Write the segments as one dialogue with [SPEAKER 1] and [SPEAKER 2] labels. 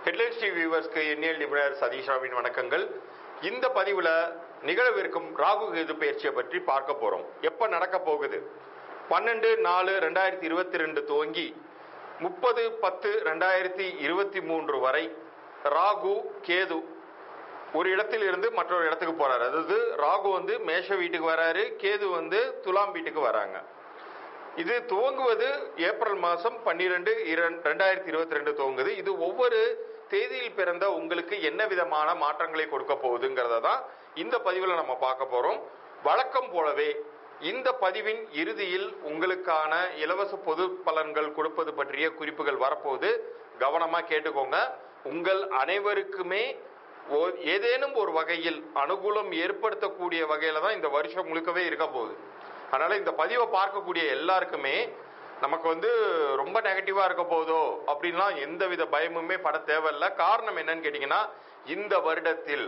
[SPEAKER 1] Headlines TV வியூவர்ஸ்க்கு எண்ணியல் நிபுணர் சதீஷாவின் வணக்கங்கள். இந்த பதிவில் நிகழவிருக்கும் ராகு கேது பயிற்சியை பற்றி பார்க்க போகிறோம். எப்போ நடக்க போகுது? 12/4/2022 துவங்கி 30/10/2023 வரை ராகு கேது ஒரு இடத்தில் இருந்து மற்றொரு இடத்துக்கு போறாரு. அதாவது ராகு வந்து மேஷ வீட்டுக்கு வராரு, கேது வந்து துலாம் வீட்டுக்கு வராங்க. இது துவங்குவது ஏப்ரல் மாதம் 12/2022 துவங்குது. இது ஒவ்வொரு தேதியில் பிறந்த உங்களுக்கு என்ன விதமான மாற்றங்களை கொடுக்க போகுதுங்கிறத தான் இந்த பதிவில் நம்ம பார்க்க போறோம். வழக்கம் போலவே இந்த பதிவின் இறுதியில் உங்களுக்கான இலவச பொது பலன்கள் கொடுப்பது பற்றிய குறிப்புகள் வரப்போகுது. கவனமா கேட்டுக்கோங்க. உங்கள் அனைவருக்குமே ஏதேனும் ஒரு வகையில் அனுகூலம் ஏற்படுத்தக்கூடிய வகையில தான் இந்த வருஷம் முழுக்கவே இருக்க போகுது. அதனால இந்த பதிவை பார்க்கக்கூடிய எல்லாருக்குமே நமக்கு வந்து ரொம்ப நெகட்டிவா இருக்க போதோ அப்படின்லாம் எந்தவித பயமுமே பட தேவையில்லை. காரணம் என்னன்னு கேட்டீங்கன்னா, இந்த வருடத்தில்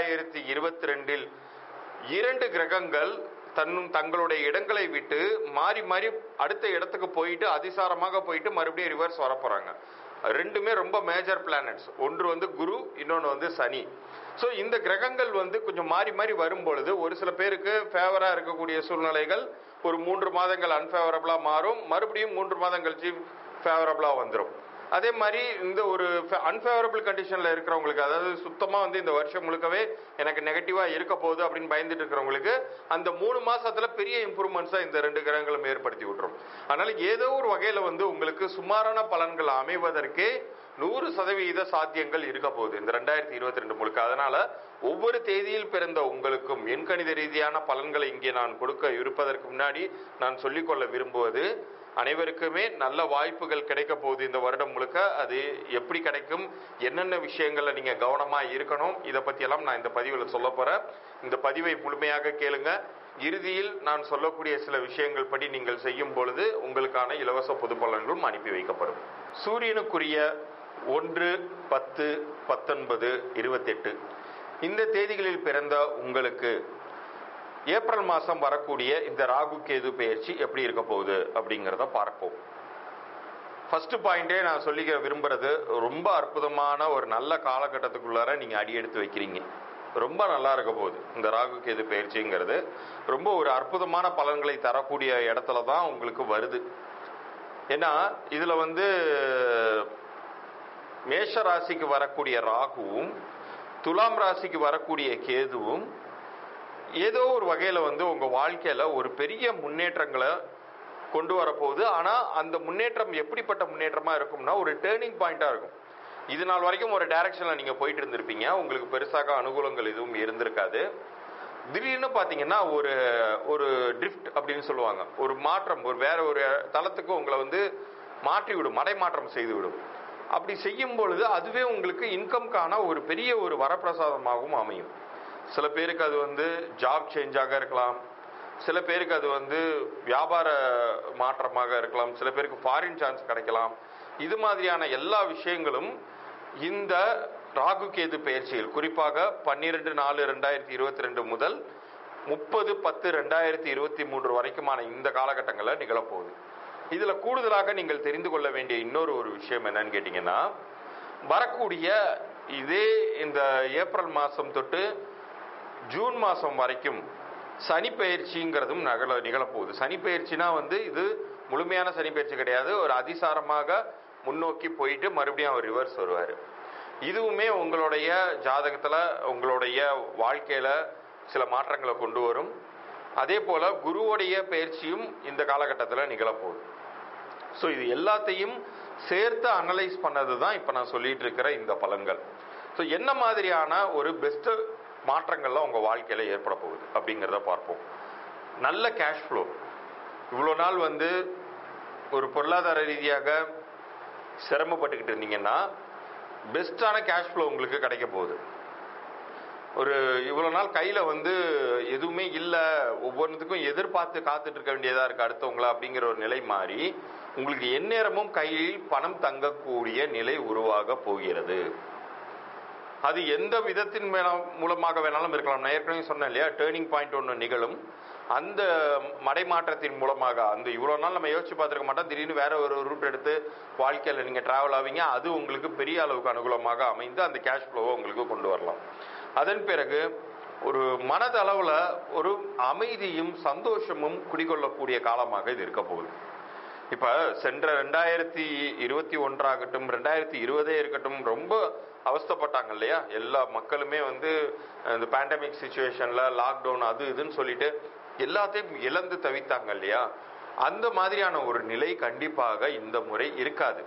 [SPEAKER 1] 2022 2 கிரகங்கள் தங்களுடைய இடங்களை விட்டு மாறி மாறி அடுத்த இடத்துக்கு போயிட்டு அதிசாரமாக போயிட்டு மறுபடியும் ரிவர்ஸ் வர போறாங்க. ரெண்டுமே ரொம்ப மேஜர் பிளானட்ஸ். ஒன்று வந்து குரு, இன்னொன்று வந்து சனி. ஸோ இந்த கிரகங்கள் வந்து கொஞ்சம் மாறி மாறி வரும் பொழுது ஒரு சில பேருக்கு ஃபேவரா இருக்கக்கூடிய சூழ்நிலைகள் ஒரு 3 மாதங்கள் அன்ஃபேவரபிளா மாறும், மறுபடியும் 3 மாதம் கழிச்சு ஃபேவரபிளா வந்துடும். அதே மாதிரி இந்த ஒரு அன்ஃபேவரபிள் கண்டிஷன்ல இருக்கிறவங்களுக்கு, அதாவது சுத்தமா வந்து இந்த வருஷம் முழுக்கவே எனக்கு நெகட்டிவா இருக்க போகுது அப்படின்னு பயந்துட்டு இருக்கிறவங்களுக்கு அந்த 3 மாசத்துல பெரிய இம்ப்ரூவ்மெண்ட்ஸா இந்த 2 கிரகங்களும் ஏற்படுத்தி விட்டுரும். அதனால ஏதோ ஒரு வகையில வந்து உங்களுக்கு சுமாரான பலன்கள் அமைவதற்கே 100% சாத்தியங்கள் இருக்க போகுது இந்த 2022 முழுக்க. அதனால ஒவ்வொரு தேதியில் பிறந்த உங்களுக்கும் எண்கணித ரீதியான பலன்களை இங்கே நான் கொடுக்க இருப்பதற்கு முன்னாடி நான் சொல்லிக்கொள்ள விரும்புவது, அனைவருக்குமே நல்ல வாய்ப்புகள் கிடைக்க போகுது இந்த வருடம் முழுக்க. அது எப்படி கிடைக்கும், என்னென்ன விஷயங்கள்ல நீங்க கவனமா இருக்கணும், இதை பத்தி எல்லாம் நான் இந்த பதிவில் சொல்ல போறேன். இந்த பதிவை முழுமையாக கேளுங்க. இறுதியில் நான் சொல்லக்கூடிய சில விஷயங்கள் படி நீங்கள் செய்யும் பொழுது உங்களுக்கான இலவச பொது பலன்களும் அனுப்பி வைக்கப்படும். சூரியனுக்குரிய 1, 10, 19, 28 இந்த தேதிகளில் பிறந்த உங்களுக்கு ஏப்ரல் மாதம் வரக்கூடிய இந்த ராகு கேது பயிற்சி எப்படி இருக்க போகுது அப்படிங்கிறத பார்ப்போம். ஃபர்ஸ்ட் பாயிண்டே நான் சொல்லிக்க விரும்புறது, ரொம்ப அற்புதமான ஒரு நல்ல காலகட்டத்துக்குள்ளார நீங்க அடி எடுத்து வைக்கிறீங்க. ரொம்ப நல்லா இருக்க போகுது இந்த ராகு கேது பயிற்சிங்கிறது. ரொம்ப ஒரு அற்புதமான பலன்களை தரக்கூடிய இடத்துல தான் உங்களுக்கு வருது. ஏன்னா இதுல வந்து மேஷ ராசிக்கு வரக்கூடிய ராகுவும் துலாம் ராசிக்கு வரக்கூடிய கேதுவும் ஏதோ ஒரு வகையில வந்து உங்க வாழ்க்கையில ஒரு பெரிய முன்னேற்றங்களை கொண்டு வரப்போகுது. ஆனா அந்த முன்னேற்றம் எப்படிப்பட்ட முன்னேற்றமா இருக்கும்னா, ஒரு டேர்னிங் பாயிண்டா இருக்கும். இது நாள் வரைக்கும் ஒரு டைரக்ஷன்ல நீங்க போயிட்டு இருந்திருப்பீங்க, உங்களுக்கு பெருசாக அனுகூலங்கள் எதுவும் இருந்திருக்காது. திடீர்னு பாத்தீங்கன்னா ஒரு ட்ரிஃப்ட் அப்படின்னு சொல்லுவாங்க, ஒரு மாற்றம், ஒரு வேற ஒரு தளத்துக்கு உங்களை வந்து மாற்றி விடும், மடைமாற்றம் செய்து விடும். அப்படி செய்யும் பொழுது அதுவே உங்களுக்கு இன்கம்கான ஒரு பெரிய ஒரு வரப்பிரசாதமாகவும் அமையும். சில பேருக்கு அது வந்து ஜாப் சேஞ்சாக இருக்கலாம், சில பேருக்கு அது வந்து வியாபார மாற்றமாக இருக்கலாம், சில பேருக்கு ஃபாரின் சான்ஸ் கிடைக்கலாம். இது மாதிரியான எல்லா விஷயங்களும் இந்த ராகு கேது பயிற்சியில், குறிப்பாக 12/4/2022 முதல் 30/10/2023 வரைக்குமான இந்த காலகட்டங்களில் நிகழப்போகுது. இதுல கூடுதலாக நீங்கள் தெரிந்து கொள்ள வேண்டிய இன்னொரு விஷயம் என்னன்னு கேட்டீங்கன்னா, வரக்கூடிய இதே இந்த ஏப்ரல் மாதம் தொட்டு ஜூன் மாதம் வரைக்கும் சனி பயிற்சிங்கிறதும் நிகழப்போகுது. சனி பயிற்சினா வந்து இது முழுமையான சனி பயிற்சி கிடையாது, ஒரு அதிசாரமாக முன்னோக்கி போயிட்டு மறுபடியும் அவர் ரிவர்ஸ் வருவார். இதுவுமே உங்களுடைய ஜாதகத்துல உங்களுடைய வாழ்க்கையில சில மாற்றங்களை கொண்டு வரும். அதே போல குருவுடைய பயிற்சியும் இந்த காலகட்டத்தில் நிகழப்போகுது. ஸோ இது எல்லாத்தையும் சேர்த்து அனலைஸ் பண்ணது தான் இப்போ நான் சொல்லிட்டு இருக்கிற இந்த பலன்கள். ஸோ என்ன மாதிரியான ஒரு பெஸ்ட் மாற்றங்கள்லாம் உங்கள் வாழ்க்கையில் ஏற்பட போகுது அப்படிங்கிறத பார்ப்போம். நல்ல கேஷ் ஃப்ளோ. இவ்வளோ நாள் வந்து ஒரு பொருளாதார ரீதியாக சிரமப்பட்டுக்கிட்டு இருந்தீங்கன்னா பெஸ்டான கேஷ் ஃப்ளோ உங்களுக்கு கிடைக்க போகுது. ஒரு இவ்வளோ நாள் கையில் வந்து எதுவுமே இல்லை, ஒவ்வொன்றுத்துக்கும் எதிர்பார்த்து காத்துட்டு இருக்க வேண்டியதாக இருக்குது அடுத்தவங்கள அப்படிங்கிற ஒரு நிலை மாறி உங்களுக்கு எந்நேரமும் கையில் பணம் தங்கக்கூடிய நிலை உருவாக போகிறது. அது எந்த விதத்தின் மூலமாக வேணாலும் இருக்கலாம். நான் ஏற்கனவே சொன்னேன் இல்லையா, டேர்னிங் பாயிண்ட் ஒன்று நிகழும். அந்த மடைமாற்றத்தின் மூலமாக அந்த இவ்வளோ நாள் நம்ம யோசிச்சு பார்த்துருக்க மாட்டோம், திடீர்னு வேற ஒரு ரூட் எடுத்து வாழ்க்கையில் நீங்கள் டிராவல் ஆவீங்க. அது உங்களுக்கு பெரிய அளவுக்கு அனுகூலமாக அமைந்து அந்த கேஷ் ஃப்ளோவை உங்களுக்கு கொண்டு வரலாம். அதன் பிறகு ஒரு மனதளவில் ஒரு அமைதியும் சந்தோஷமும் குடிகொள்ளக்கூடிய காலமாக இது இருக்க போகுது. இப்போ சென்ற 2021 ஆகட்டும் 2020 இருக்கட்டும் ரொம்ப அவஸ்தைப்பட்டாங்க இல்லையா? எல்லா மக்களுமே இந்த பேண்டமிக் சிச்சுவேஷன்ல லாக்டவுன் அது இதுன்னு சொல்லிட்டு எல்லாத்தையும் இழந்து தவித்தாங்க இல்லையா? அந்த மாதிரியான ஒரு நிலை கண்டிப்பாக இந்த முறை இருக்காது.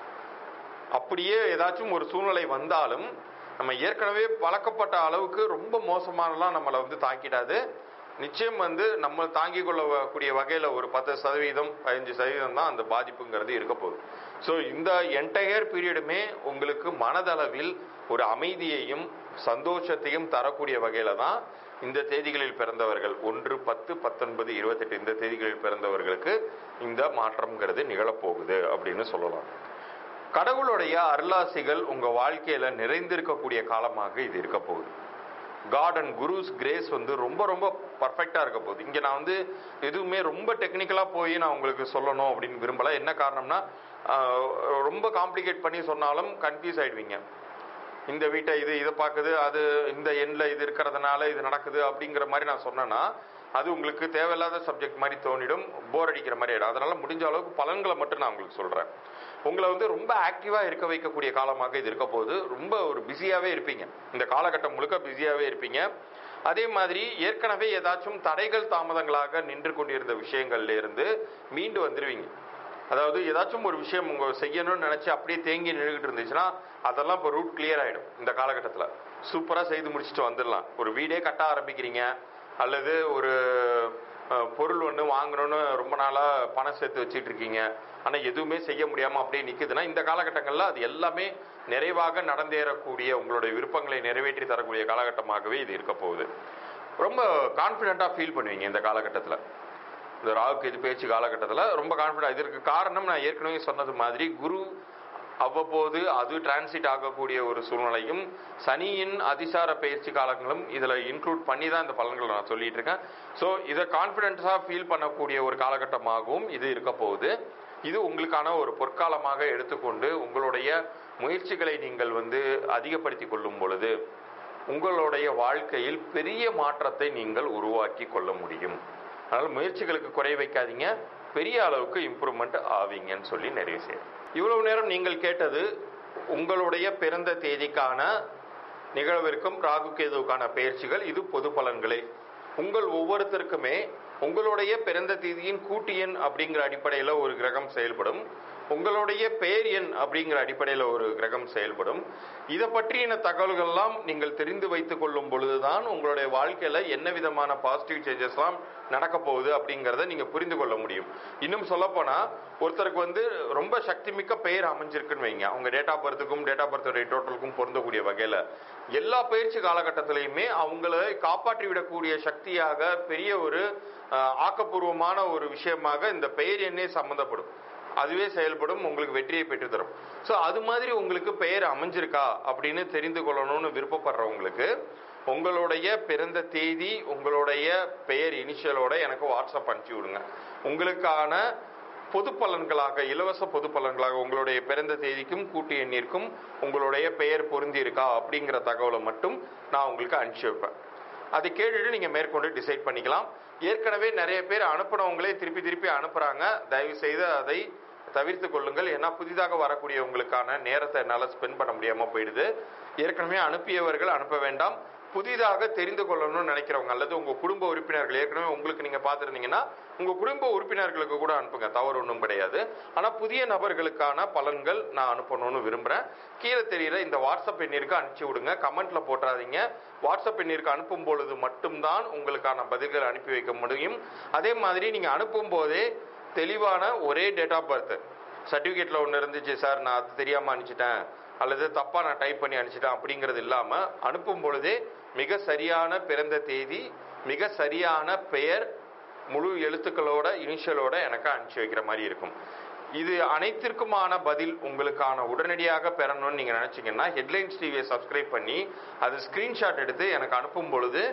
[SPEAKER 1] அப்படியே ஏதாச்சும் ஒரு சூழ்நிலை வந்தாலும் நம்ம ஏற்கனவே பழக்கப்பட்ட அளவுக்கு ரொம்ப மோசமானலாம் நம்மளை தாக்கிடாது. நிச்சயம் நம்ம தாங்கிக் கொள்ளக்கூடிய வகையில் ஒரு 10% 15% தான் அந்த பாதிப்புங்கிறது இருக்க போகுது. ஸோ இந்த என்டையர் பீரியடுமே உங்களுக்கு மனதளவில் ஒரு அமைதியையும் சந்தோஷத்தையும் தரக்கூடிய வகையில தான் இந்த தேதிகளில் பிறந்தவர்கள் 1, 10, 19, 28 இந்த தேதிகளில் பிறந்தவர்களுக்கு இந்த மாற்றம்ங்கிறது நிகழப்போகுது அப்படின்னு சொல்லலாம். கடவுளுடைய அருளாசிகள் உங்க வாழ்க்கையில நிறைந்திருக்கக்கூடிய காலமாக இது இருக்க போகுது. காட் அண்ட் குருஸ் கிரேஸ் ரொம்ப ரொம்ப பர்ஃபெக்டா இருக்க போகுது. இங்க நான் எதுவுமே ரொம்ப டெக்னிக்கலா போய் நான் உங்களுக்கு சொல்லணும் அப்படின்னு விரும்பல. என்ன காரணம்னா ரொம்ப காம்ப்ளிகேட் பண்ணி சொன்னாலும் கன்ஃபியூஸ் ஆயிடுவீங்க. இந்த வீட்டை இதை பார்க்குது, அது இந்த எண்ணில் இது இருக்கிறதுனால இது நடக்குது அப்படிங்கிற மாதிரி நான் சொன்னேன்னா அது உங்களுக்கு தேவையில்லாத சப்ஜெக்ட் மாதிரி தோணிடும், போர் அடிக்கிற மாதிரி ஆயிடும். அதனால முடிஞ்ச அளவுக்கு பலன்களை மட்டும் நான் உங்களுக்கு சொல்றேன். உங்களை ரொம்ப ஆக்டிவா இருக்க வைக்கக்கூடிய காலமாக இது இருக்க போது. ரொம்ப ஒரு பிஸியாவே இருப்பீங்க, இந்த காலகட்டம் முழுக்க பிஸியாவே இருப்பீங்க. அதே மாதிரி ஏற்கனவே ஏதாச்சும் தடைகள் தாமதங்களாக நின்று கொண்டிருந்த விஷயங்கள்ல இருந்து மீண்டு வந்துருவீங்க. அதாவது ஏதாச்சும் ஒரு விஷயம் உங்க செய்யணும்னு நினைச்சு அப்படியே தேங்கி நின்றுகிட்டு இருந்துச்சுன்னா அதெல்லாம் இப்போ ரூட் கிளியர் ஆயிடும். இந்த காலகட்டத்தில் சூப்பரா செய்து முடிச்சுட்டு வந்துடலாம். ஒரு வீடே கட்ட ஆரம்பிக்கிறீங்க, அல்லது ஒரு பொருள் வாங்கணும்னு ரொம்ப நாளா பணம் சேர்த்து வச்சுட்டு இருக்கீங்க, ஆனா எதுவுமே செய்ய முடியாம அப்படியே நிக்குதுன்னா இந்த காலகட்டங்கள்ல அது எல்லாமே நிறைவாக நடந்தேறக்கூடிய உங்களுடைய விருப்பங்களை நிறைவேற்றி தரக்கூடிய காலகட்டமாகவே இது இருக்க போகுது. ரொம்ப கான்பிடென்டா ஃபீல் பண்ணுவீங்க இந்த காலகட்டத்தில். இந்த ராகு கேது பேச்சு காலகட்டத்தில் ரொம்ப கான்ஃபிடென்ட். இதற்கு காரணம் நான் ஏற்கனவே சொன்னது மாதிரி குரு அவ்வப்போது அது டிரான்சிட் ஆகக்கூடிய ஒரு சூழ்நிலையும் சனியின் அதிசார பயிற்சி காலங்களும் இதில் இன்க்ளூட் பண்ணி தான் இந்த பலன்களை நான் சொல்லிட்டு இருக்கேன். ஸோ இதை கான்ஃபிடென்ஸாக ஃபீல் பண்ணக்கூடிய ஒரு காலகட்டமாகவும் இது இருக்க போகுது. இது உங்களுக்கான ஒரு பொற்காலமாக எடுத்துக்கொண்டு உங்களுடைய முயற்சிகளை நீங்கள் அதிகப்படுத்தி கொள்ளும் பொழுது உங்களுடைய வாழ்க்கையில் பெரிய மாற்றத்தை நீங்கள் உருவாக்கி கொள்ள முடியும். அதனால முயற்சிகளுக்கு குறை வைக்காதீங்க, பெரிய அளவுக்கு இம்ப்ரூவ்மெண்ட் ஆவீங்கன்னு சொல்லி நிறைவு செய்யும். இவ்வளவு நேரம் நீங்கள் கேட்டது உங்களுடைய பிறந்த தேதிக்கான நிகழ்விற்கும் ராகு கேதுவுக்கான பயிற்சிகள். இது பொது பலன்களே. உங்கள் ஒவ்வொருத்தருக்குமே உங்களுடைய பிறந்த தேதியின் கூட்டு எண் அப்படிங்கிற அடிப்படையில் ஒரு கிரகம் செயல்படும், உங்களுடைய பெயர் எண் அப்படிங்கிற அடிப்படையில் ஒரு கிரகம் செயல்படும். இதை பற்றின தகவல்கள்லாம் நீங்கள் தெரிந்து வைத்துக் கொள்ளும் பொழுதுதான் உங்களுடைய வாழ்க்கையில என்ன விதமான பாசிட்டிவ் சேஞ்சஸ்லாம் நடக்க போகுது அப்படிங்கிறத நீங்க புரிந்து கொள்ள முடியும். இன்னும் சொல்ல போனா ஒருத்தருக்கு ரொம்ப சக்தி மிக்க பெயர் அமைஞ்சிருக்குன்னு வைங்க, அவங்க டேட் ஆஃப் பர்த்துக்கும் டேட் ஆஃப் பர்த்துடைய டோட்டலுக்கும் பொருந்தக்கூடிய வகையில எல்லா பயிற்சி காலகட்டத்திலையுமே அவங்களை காப்பாற்றி விடக்கூடிய சக்தியாக பெரிய ஒரு ஆக்கப்பூர்வமான ஒரு விஷயமாக இந்த பெயர் எண்ணே சம்பந்தப்படும். அதுவே செயல்படும், உங்களுக்கு வெற்றியை பெற்றுத்தரும். ஸோ அது மாதிரி உங்களுக்கு பெயர் அமைஞ்சிருக்கா அப்படின்னு தெரிந்து கொள்ளணும்னு விருப்பப்படுறவங்களுக்கு உங்களுடைய பிறந்த தேதி உங்களுடைய பெயர் இனிஷியலோட எனக்கு வாட்ஸ்அப் அனுப்பிச்சி விடுங்க. உங்களுக்கான பொது பலன்களாக, இலவச பொது பலன்களாக உங்களுடைய பிறந்த தேதிக்கும் கூட்டு எண்ணிற்கும் உங்களுடைய பெயர் பொருந்தி இருக்கா அப்படிங்கிற தகவலை மட்டும் நான் உங்களுக்கு அனுப்பிச்சி வைப்பேன். அதை கேட்டுட்டு நீங்க மேற்கொண்டு டிசைட் பண்ணிக்கலாம். ஏற்கனவே நிறைய பேர் அனுப்புனவங்களே திருப்பி திருப்பி அனுப்புறாங்க. தயவு செய்து அதை தவிர்த்து கொள்ளுங்கள். ஏன்னா புதிதாக வரக்கூடியவங்களுக்கான நேரத்தை என்னால் ஸ்பெண்ட் பண்ண முடியாம போயிடுது. ஏற்கனவே அனுப்பியவர்கள் அனுப்ப வேண்டாம். புதிதாக தெரிந்து கொள்ளணும்னு நினைக்கிறவங்க அல்லது உங்க குடும்ப உறுப்பினர்கள், ஏற்கனவே உங்களுக்கு நீங்க பார்த்துருந்தீங்கன்னா உங்க குடும்ப உறுப்பினர்களுக்கு கூட அனுப்புங்க, தவறு ஒன்றும் கிடையாது. ஆனா புதிய நபர்களுக்கான பலன்கள் நான் அனுப்பணும்னு விரும்புறேன். கீழே தெரியுற இந்த வாட்ஸ்அப் எண்ணிற்கு அனுப்பிச்சு விடுங்க, கமெண்ட்ல போட்டுறாதீங்க. வாட்ஸ்அப் எண்ணிற்கு அனுப்பும் பொழுது மட்டும்தான் உங்களுக்கான பதில்கள் அனுப்பி வைக்க முடியும். அதே மாதிரி நீங்க அனுப்பும் போதே தெளிவான ஒரே டேட் ஆஃப் பர்த், சர்டிபிகேட்ல ஒன்று இருந்துச்சு சார் நான் அது தெரியாம அனுப்பிச்சிட்டேன் அல்லது தப்பா நான் டைப் பண்ணி அனுப்பிச்சிட்டேன் அப்படிங்கிறது இல்லாம அனுப்பும் பொழுதே மிக சரியான பிறந்த தேதி, மிக சரியான பெயர், முழு எழுத்துக்களோட இனிஷியலோட எனக்கு அனுப்பிச்சு வைக்கிற மாதிரி இருக்கும். இது அனைத்திற்குமான பதில் உங்களுக்கான உடனடியாக பெறணும்னு நீங்க நினைச்சீங்கன்னா ஹெட்லைன்ஸ் டிவியை சப்ஸ்கிரைப் பண்ணி அது ஸ்கிரீன்ஷாட் எடுத்து எனக்கு அனுப்பும் பொழுது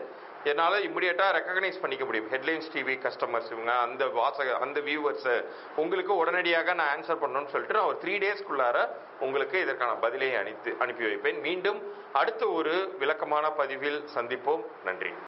[SPEAKER 1] என்னால் இமிடியேட்டாக ரெக்கக்னைஸ் பண்ணிக்க முடியும். ஹெட்லைன்ஸ் டிவி கஸ்டமர்ஸ் இவங்க, அந்த வியூவர்ஸை உங்களுக்கு உடனடியாக நான் ஆன்சர் பண்ணணும்னு சொல்லிட்டு நான் ஒரு 3 டேஸ்க்குள்ளார உங்களுக்கு இதற்கான பதிலை அனுப்பி வைப்பேன். மீண்டும் அடுத்த ஒரு விளக்கமான பதிவில் சந்திப்போம். நன்றி.